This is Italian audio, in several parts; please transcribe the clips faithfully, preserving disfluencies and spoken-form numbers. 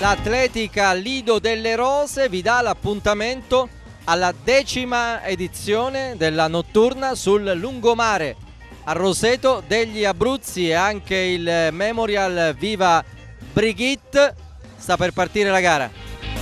l'Atletica Lido delle Rose vi dà l'appuntamento alla decima edizione della notturna sul lungomare a Roseto degli Abruzzi, e anche il Memorial Viva Brigitte. Sta per partire la gara.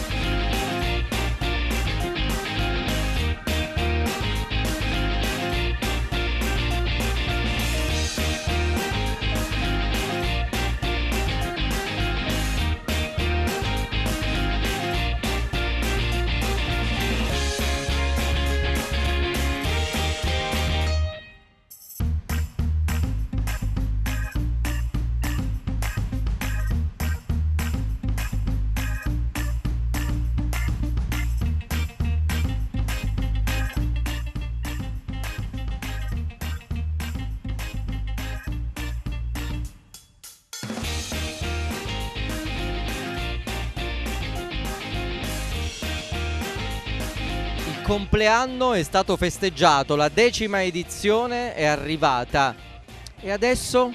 Il compleanno è stato festeggiato, la decima edizione è arrivata e adesso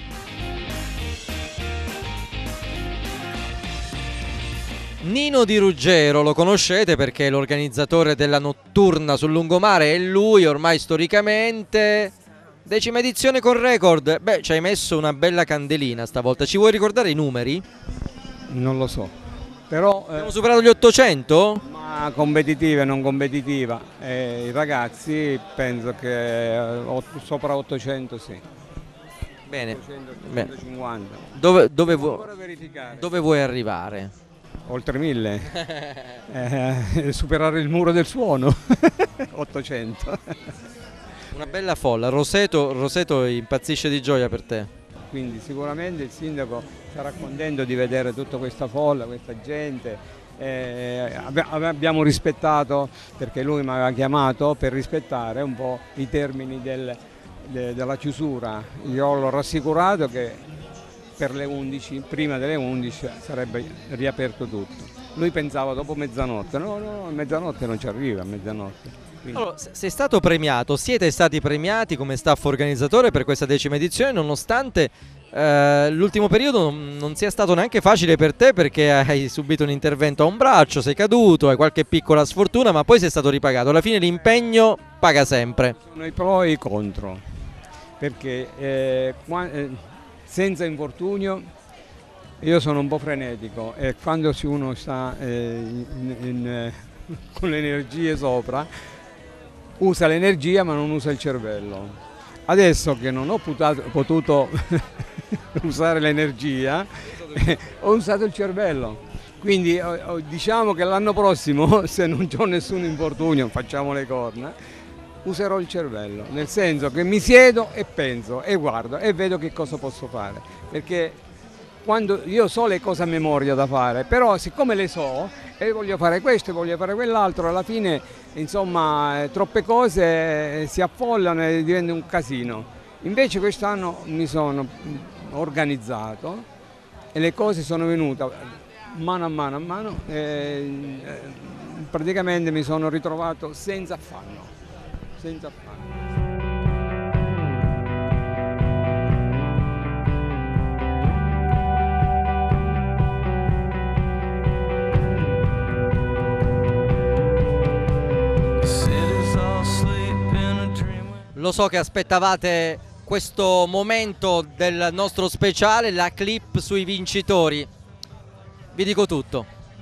Nino Di Ruggero lo conoscete perché è l'organizzatore della notturna sul lungomare, e lui ormai storicamente decima edizione con record. Beh, ci hai messo una bella candelina stavolta, ci vuoi ricordare i numeri? Non lo so, però abbiamo eh, superato gli ottocento? Ma competitiva e non competitiva, eh, i ragazzi penso che eh, sopra ottocento sì. Bene, ottocento, Bene. ottocentocinquanta. Dove, dove, vu dove vuoi arrivare? Oltre mille, eh, superare il muro del suono, ottocento. Una bella folla, Roseto, Roseto impazzisce di gioia per te. Quindi sicuramente il sindaco sarà contento di vedere tutta questa folla, questa gente. Eh, abbiamo rispettato, perché lui mi aveva chiamato per rispettare un po' i termini del, de, della chiusura. Io l'ho rassicurato che per le undici, prima delle undici sarebbe riaperto tutto. Lui pensava dopo mezzanotte, no no, a mezzanotte non ci arriva, a mezzanotte. Allora, sei stato premiato, siete stati premiati come staff organizzatore per questa decima edizione, nonostante eh, l'ultimo periodo non, non sia stato neanche facile per te, perché hai subito un intervento a un braccio, sei caduto, hai qualche piccola sfortuna, ma poi sei stato ripagato. Alla fine l'impegno paga sempre. Sono i pro e i contro, perché eh, qua, eh, senza infortunio io sono un po' frenetico, e quando uno sta eh, in, in, eh, con le energie sopra, usa l'energia ma non usa il cervello. Adesso che non ho potuto, potuto usare l'energia, eh, ho usato il cervello. Quindi oh, diciamo che l'anno prossimo, se non ho nessun infortunio, facciamo le corna, userò il cervello, nel senso che mi siedo e penso e guardo e vedo che cosa posso fare, perché quando io so le cose a memoria da fare, però siccome le so e voglio fare questo e voglio fare quell'altro, alla fine insomma troppe cose si affollano e diventa un casino. Invece quest'anno mi sono organizzato e le cose sono venute mano a mano a mano, e praticamente mi sono ritrovato senza affanno, senza affanno. Lo so che aspettavate questo momento del nostro speciale, la clip sui vincitori. Vi dico tutto.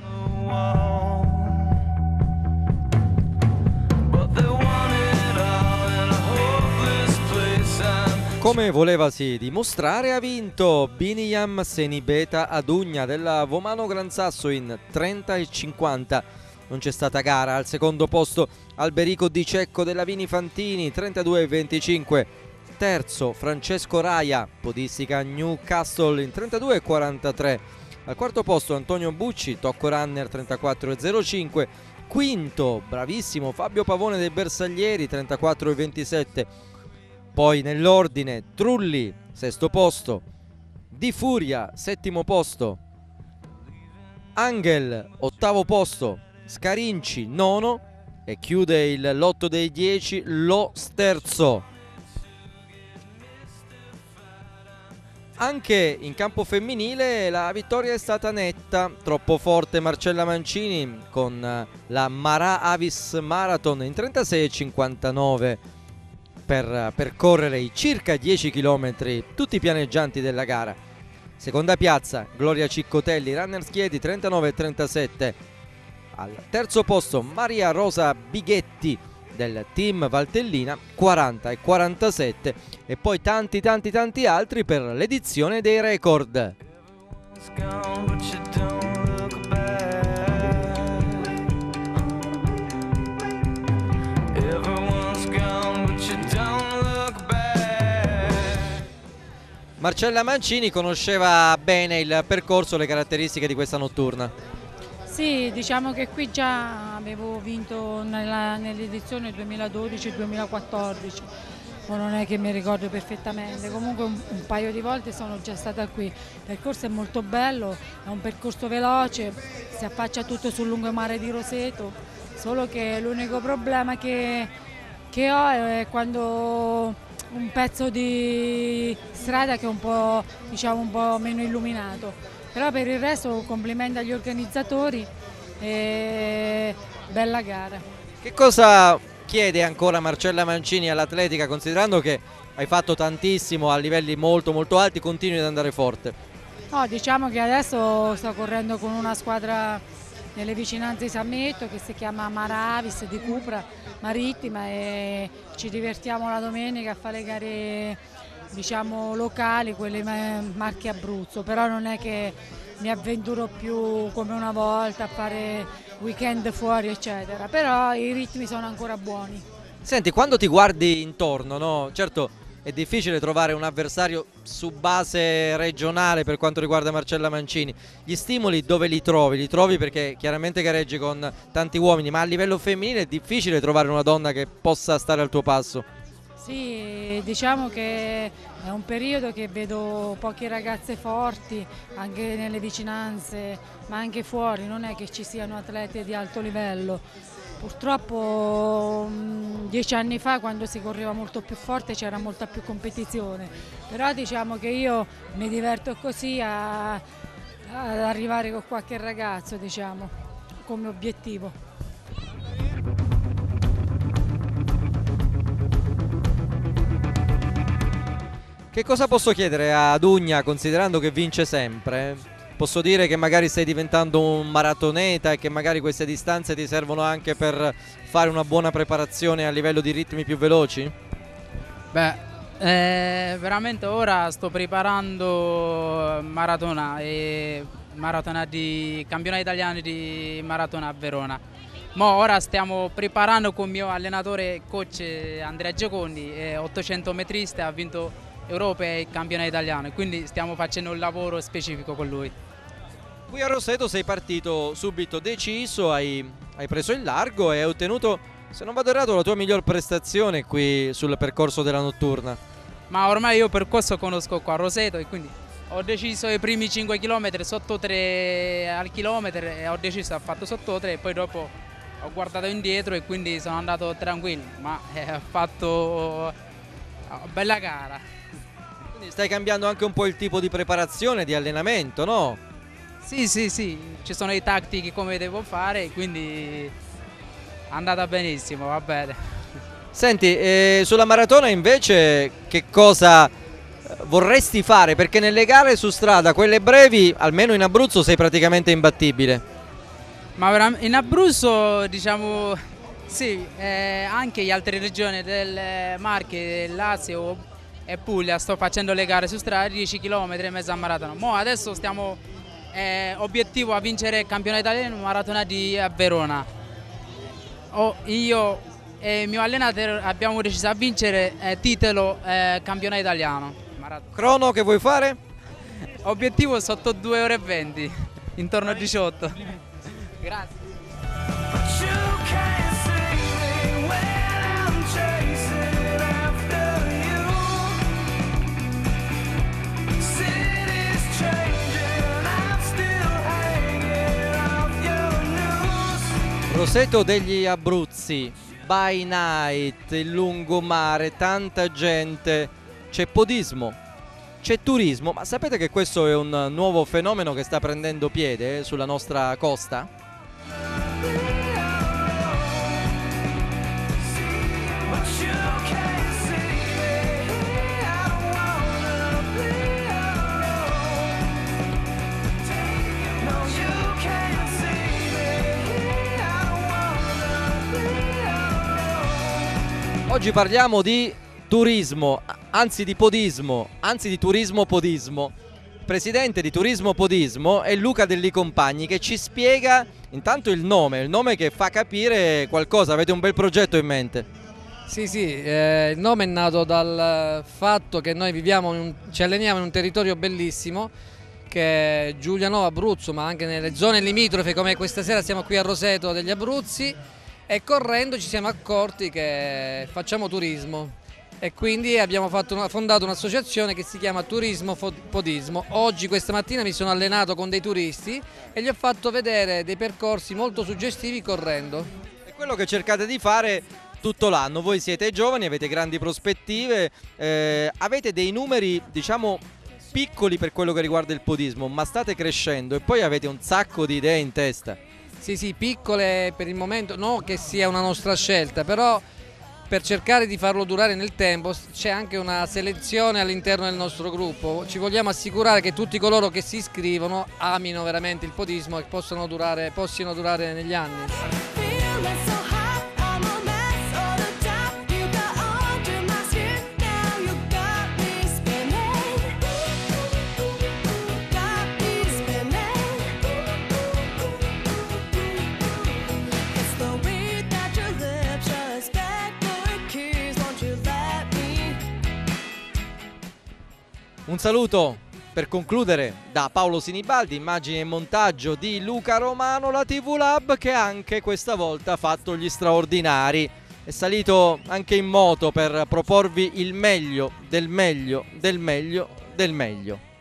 Come volevasi dimostrare, ha vinto Biniyam Senibeta Adugna della Vomano Gran Sasso in trenta e cinquanta. Non c'è stata gara. Al secondo posto Alberico Di Cecco della Vini Fantini, trentadue e venticinque. Terzo Francesco Raia, podistica Newcastle in trentadue e quarantatré. Al quarto posto Antonio Bucci, Tocco Runner, trentaquattro e zero cinque. Quinto, bravissimo Fabio Pavone dei Bersaglieri, trentaquattro e ventisette. Poi nell'ordine Trulli, sesto posto, Di Furia, settimo posto, Angel, ottavo posto, Scarinci, nono, e chiude il lotto dei dieci lo Sterzo. Anche in campo femminile la vittoria è stata netta, troppo forte Marcella Mancini con la Marà Avis Marathon in trentasei e cinquantanove per percorrere i circa dieci chilometri tutti pianeggianti della gara. Seconda piazza Gloria Ciccotelli, Runners Chieti, trentanove e trentasette. Al terzo posto Maria Rosa Bighetti del team Valtellina, quaranta e quarantasette, e poi tanti tanti tanti altri per l'edizione dei record. Marcella Mancini conosceva bene il percorso, le caratteristiche di questa notturna. Sì, diciamo che qui già avevo vinto nell'edizione duemiladodici duemilaquattordici, ma non è che mi ricordo perfettamente, comunque un, un paio di volte sono già stata qui. Il percorso è molto bello, è un percorso veloce, si affaccia tutto sul lungomare di Roseto, solo che l'unico problema che, che ho è quando un pezzo di strada che è un po', diciamo, un po' meno illuminato. Però per il resto complimenti agli organizzatori e bella gara. Che cosa chiede ancora Marcella Mancini all'atletica, considerando che hai fatto tantissimo a livelli molto molto alti, continui ad andare forte? No, diciamo che adesso sto correndo con una squadra nelle vicinanze di San Metto che si chiama Marà Avis di Cupra Marittima, e ci divertiamo la domenica a fare le gare, diciamo, locali, quelle marche Abruzzo, però non è che mi avventuro più come una volta a fare weekend fuori eccetera, però i ritmi sono ancora buoni. Senti, quando ti guardi intorno, no? Certo è difficile trovare un avversario su base regionale per quanto riguarda Marcella Mancini, gli stimoli dove li trovi? Li trovi perché chiaramente gareggi con tanti uomini, ma a livello femminile è difficile trovare una donna che possa stare al tuo passo? Sì, diciamo che è un periodo che vedo poche ragazze forti anche nelle vicinanze, ma anche fuori, non è che ci siano atlete di alto livello. Purtroppo mh, dieci anni fa, quando si correva molto più forte, c'era molta più competizione, però diciamo che io mi diverto così a, ad arrivare con qualche ragazzo, diciamo, come obiettivo. Che cosa posso chiedere ad Ugna, considerando che vince sempre? Posso dire che magari stai diventando un maratoneta e che magari queste distanze ti servono anche per fare una buona preparazione a livello di ritmi più veloci? Beh, eh, veramente ora sto preparando maratona, e maratona di campionati italiani di maratona a Verona. Mo ora stiamo preparando con il mio allenatore coach Andrea Giocondi, ottocento metrista, ha vinto europei e campionato italiano, quindi stiamo facendo un lavoro specifico con lui. Qui a Roseto sei partito subito deciso, hai, hai preso il largo e hai ottenuto, se non vado errato, la tua miglior prestazione qui sul percorso della notturna. Ma ormai io il percorso conosco qua a Roseto e quindi ho deciso i primi cinque chilometri sotto tre al chilometro, e ho deciso, ho fatto sotto tre e poi dopo ho guardato indietro e quindi sono andato tranquillo, ma eh, ho fatto una bella gara. Quindi stai cambiando anche un po' il tipo di preparazione, di allenamento, no? Sì, sì, sì, ci sono i tattici come devo fare, quindi è andata benissimo, va bene. Senti, eh, sulla maratona invece che cosa vorresti fare? Perché nelle gare su strada, quelle brevi, almeno in Abruzzo sei praticamente imbattibile. Ma in Abruzzo, diciamo, sì, eh, anche in altre regioni del Marche, del Lazio e Puglia sto facendo le gare su strada, dieci chilometri e mezza maratona. Mo adesso stiamo... Eh, obiettivo a vincere il campionato italiano maratona di a Verona. Oh, io e il mio allenatore abbiamo deciso a vincere eh, titolo eh, campionato italiano. Maratona. Crono che vuoi fare? Obiettivo sotto due ore e venti, intorno a diciotto. Grazie. Roseto degli Abruzzi, by night, il lungomare, tanta gente, c'è podismo, c'è turismo, ma sapete che questo è un nuovo fenomeno che sta prendendo piede eh, sulla nostra costa? Oggi parliamo di turismo, anzi di podismo, anzi di turismo podismo. Il presidente di Turismo Podismo è Luca Delli Compagni, che ci spiega intanto il nome, il nome che fa capire qualcosa. Avete un bel progetto in mente? Sì, sì, eh, il nome è nato dal fatto che noi viviamo, in un, ci alleniamo in un territorio bellissimo che è Giulianova, Abruzzo, ma anche nelle zone limitrofe, come questa sera siamo qui a Roseto degli Abruzzi, e correndo ci siamo accorti che facciamo turismo e quindi abbiamo fatto una, fondato un'associazione che si chiama Turismo Podismo. Oggi, questa mattina, mi sono allenato con dei turisti e gli ho fatto vedere dei percorsi molto suggestivi correndo. È quello che cercate di fare tutto l'anno. Voi siete giovani, avete grandi prospettive, eh, avete dei numeri, diciamo, piccoli per quello che riguarda il podismo, ma state crescendo e poi avete un sacco di idee in testa. Sì, sì, piccole per il momento, no che sia una nostra scelta, però per cercare di farlo durare nel tempo c'è anche una selezione all'interno del nostro gruppo. Ci vogliamo assicurare che tutti coloro che si iscrivono amino veramente il podismo e possano durare, possiano durare negli anni. Un saluto per concludere da Paolo Sinibaldi, immagine e montaggio di Luca Romano, la tivù Lab, che anche questa volta ha fatto gli straordinari. È salito anche in moto per proporvi il meglio del meglio del meglio del meglio.